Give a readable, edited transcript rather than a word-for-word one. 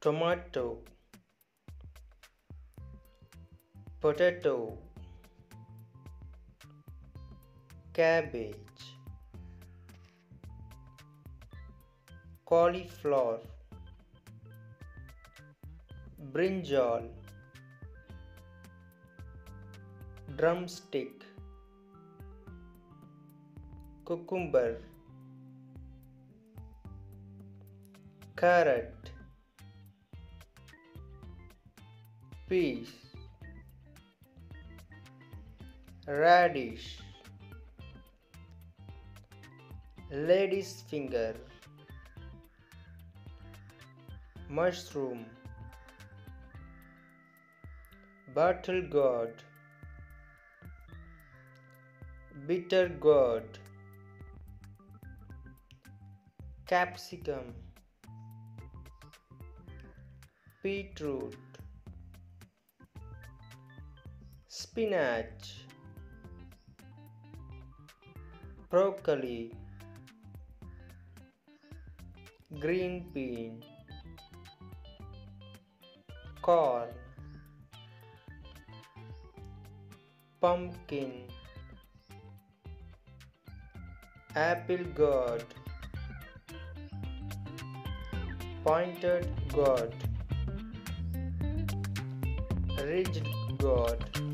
tomato, potato, cabbage, cauliflower, brinjal, drumstick, cucumber, carrot, peas, radish, lady's finger, mushroom, bottle gourd, bitter gourd, capsicum, beetroot, spinach, broccoli, green bean, corn, pumpkin, apple gourd, pointed gourd, ridged gourd,